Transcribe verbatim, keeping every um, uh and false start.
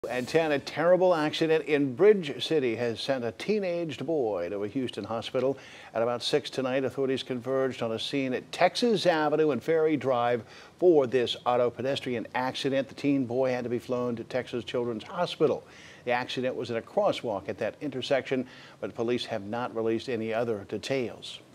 And ten, a terrible accident in Bridge City has sent a teenaged boy to a Houston hospital. At about six tonight, authorities converged on a scene at Texas Avenue and Ferry Drive for this auto pedestrian accident. The teen boy had to be flown to Texas Children's Hospital. The accident was at a crosswalk at that intersection, but police have not released any other details.